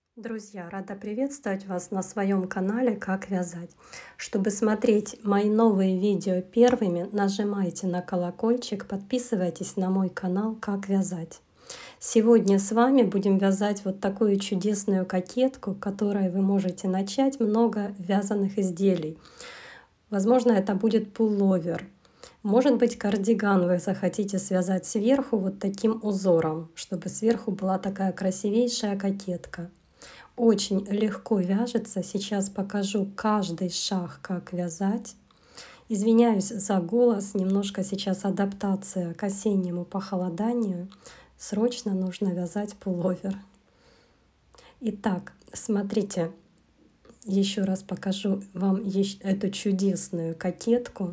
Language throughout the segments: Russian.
Друзья, рада приветствовать вас на своем канале «Как вязать». Чтобы смотреть мои новые видео первыми, нажимайте на колокольчик, подписывайтесь на мой канал «Как вязать». Сегодня с вами будем вязать вот такую чудесную кокетку, которой вы можете начать много вязаных изделий. Возможно, это будет пуловер. Может быть, кардиган вы захотите связать сверху вот таким узором, чтобы сверху была такая красивейшая кокетка. Очень легко вяжется. Сейчас покажу каждый шаг, как вязать. Извиняюсь за голос, немножко сейчас адаптация к осеннему похолоданию. Срочно нужно вязать пуловер. Итак, смотрите, еще раз покажу вам эту чудесную кокетку.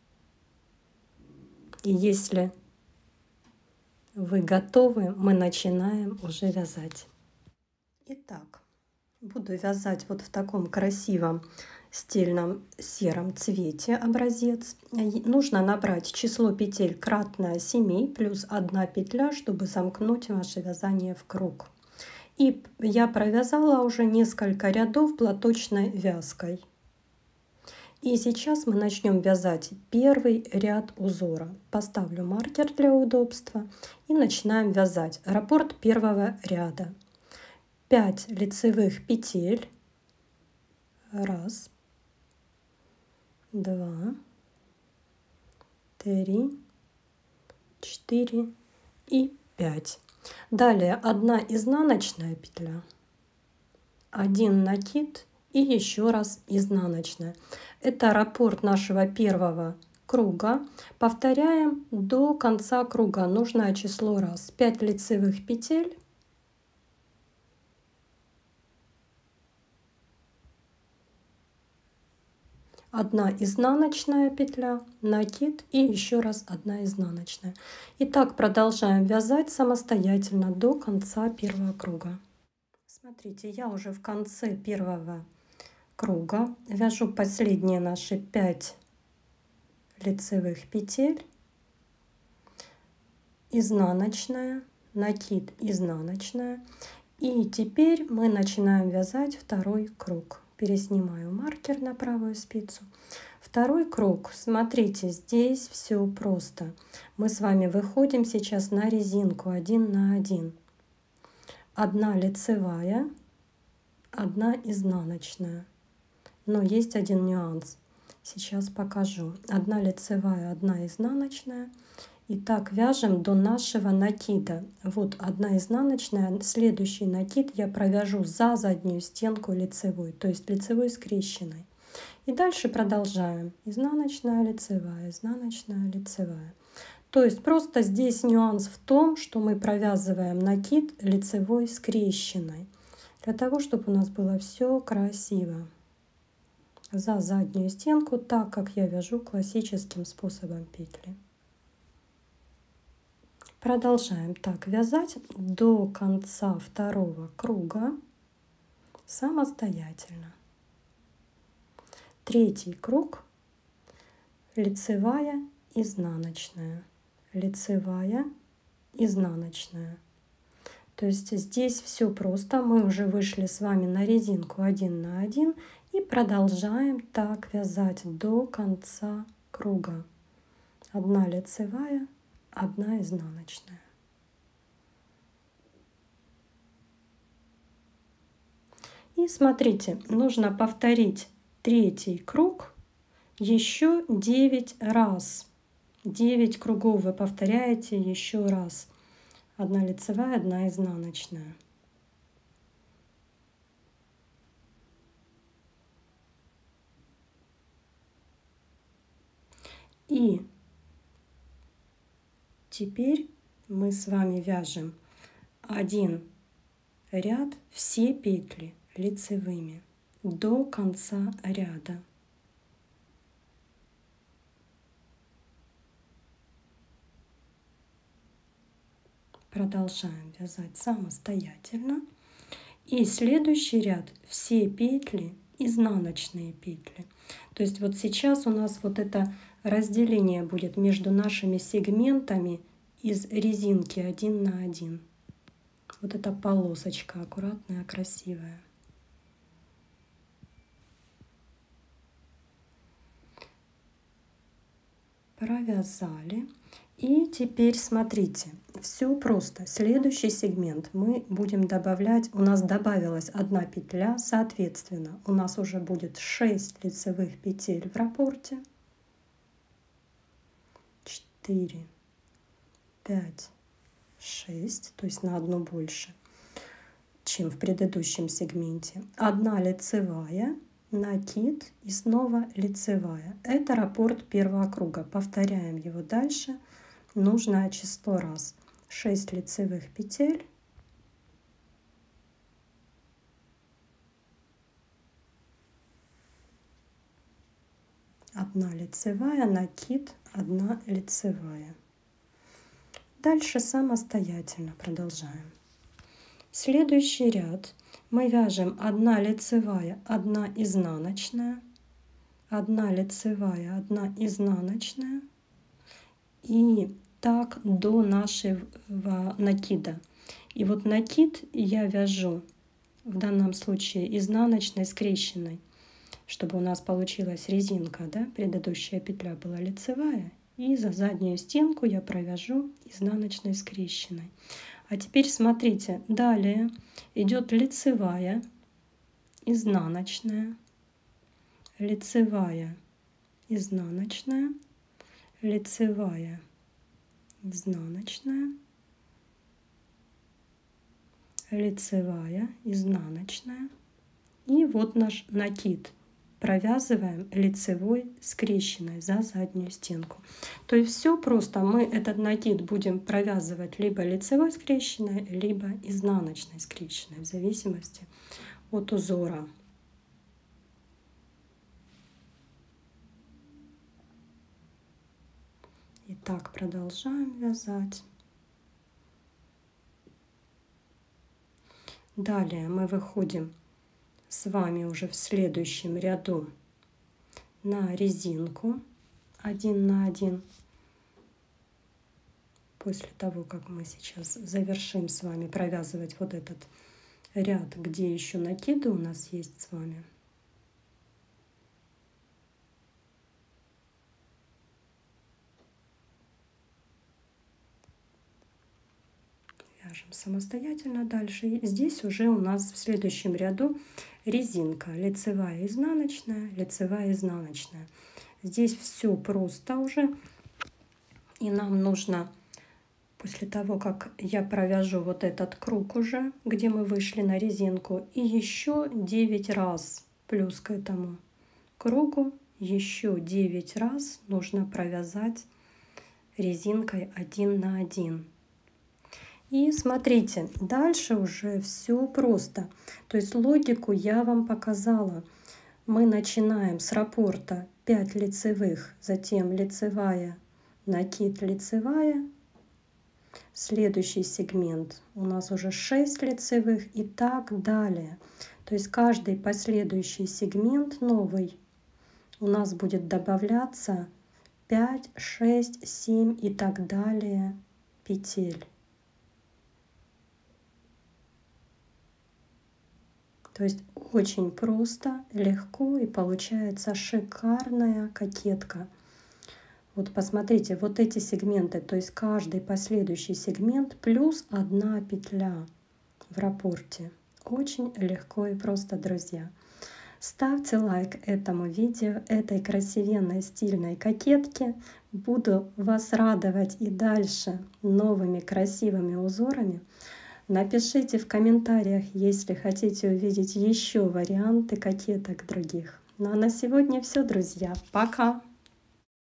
И если вы готовы, мы начинаем уже вязать. Итак, буду вязать вот в таком красивом стильном сером цвете образец. Нужно набрать число петель кратное 7 плюс 1 петля, чтобы замкнуть ваше вязание в круг. И я провязала уже несколько рядов платочной вязкой. И сейчас мы начнем вязать первый ряд узора. Поставлю маркер для удобства и начинаем вязать раппорт первого ряда. 5 лицевых петель. 1, 2, 3, 4 и 5. Далее 1 изнаночная петля, 1 накид и еще раз изнаночная. Это раппорт нашего первого круга. Повторяем до конца круга нужное число раз. 5 лицевых петель, 1 изнаночная петля, накид и еще раз 1 изнаночная. И так продолжаем вязать самостоятельно до конца первого круга. Смотрите, я уже в конце первого круга вяжу последние наши 5 лицевых петель, изнаночная, накид, изнаночная. И теперь мы начинаем вязать второй круг. Переснимаю маркер на правую спицу. Второй круг. Смотрите, здесь все просто. Мы с вами выходим сейчас на резинку 1 на 1. 1 лицевая, 1 изнаночная. Но есть один нюанс. Сейчас покажу. 1 лицевая, 1 изнаночная. И так вяжем до нашего накида. Вот 1 изнаночная, следующий накид я провяжу за заднюю стенку лицевой, то есть лицевой скрещенной. И дальше продолжаем. Изнаночная, лицевая, изнаночная, лицевая. То есть просто здесь нюанс в том, что мы провязываем накид лицевой скрещенной, для того, чтобы у нас было все красиво. За заднюю стенку, так как я вяжу классическим способом петли. Продолжаем так вязать до конца второго круга самостоятельно. Третий круг. Лицевая, изнаночная, лицевая, изнаночная. То есть здесь все просто. Мы уже вышли с вами на резинку 1 на 1 и продолжаем так вязать до конца круга. 1 лицевая, 1 изнаночная. И смотрите, нужно повторить третий круг еще 9 раз. 9 кругов вы повторяете еще раз. 1 лицевая, 1 изнаночная. И теперь мы с вами вяжем один ряд, все петли лицевыми до конца ряда. Продолжаем вязать самостоятельно. И следующий ряд все петли изнаночные петли. То есть вот сейчас у нас вот это разделение будет между нашими сегментами из резинки 1 на 1. Вот эта полосочка аккуратная, красивая. Провязали. И теперь смотрите, все просто. Следующий сегмент мы будем добавлять. У нас добавилась 1 петля, соответственно, у нас уже будет 6 лицевых петель в раппорте. 4, 5, 6, то есть на 1 больше, чем в предыдущем сегменте. 1 лицевая, накид и снова лицевая. Это раппорт первого круга. Повторяем его дальше. Нужное число раз. 6 лицевых петель. Одна лицевая, накид, 1 лицевая. Дальше самостоятельно продолжаем. Следующий ряд мы вяжем 1 лицевая, 1 изнаночная, 1 лицевая, 1 изнаночная. И так до нашего накида. И вот накид я вяжу в данном случае изнаночной скрещенной, чтобы у нас получилась резинка, да? Предыдущая петля была лицевая, и за заднюю стенку я провяжу изнаночной скрещенной. А теперь смотрите, далее идет лицевая, изнаночная, лицевая, изнаночная, лицевая, изнаночная, лицевая, изнаночная. И вот наш накид. Провязываем лицевой скрещенной за заднюю стенку. То есть все просто. Мы этот накид будем провязывать либо лицевой скрещенной, либо изнаночной скрещенной, в зависимости от узора. Итак, продолжаем вязать. Далее мы выходим с вами уже в следующем ряду на резинку 1 на 1. После того, как мы сейчас завершим с вами провязывать вот этот ряд, где еще накиды у нас есть с вами. Вяжем самостоятельно дальше. И здесь уже у нас в следующем ряду резинка лицевая, изнаночная, лицевая, изнаночная. Здесь все просто уже. И нам нужно, после того, как я провяжу вот этот круг уже, где мы вышли на резинку, и еще 9 раз плюс к этому кругу, еще 9 раз нужно провязать резинкой 1 на 1. И смотрите, дальше уже все просто. То есть логику я вам показала. Мы начинаем с раппорта 5 лицевых, затем лицевая, накид, лицевая. Следующий сегмент у нас уже 6 лицевых и так далее. То есть каждый последующий сегмент новый у нас будет добавляться 5, 6, 7 и так далее петель. То есть очень просто, легко и получается шикарная кокетка. Вот посмотрите, вот эти сегменты, то есть каждый последующий сегмент плюс 1 петля в раппорте. Очень легко и просто, друзья. Ставьте лайк этому видео, этой красивенной стильной кокетке. Буду вас радовать и дальше новыми красивыми узорами. Напишите в комментариях, если хотите увидеть еще варианты кокеток других. Ну а на сегодня все, друзья. Пока!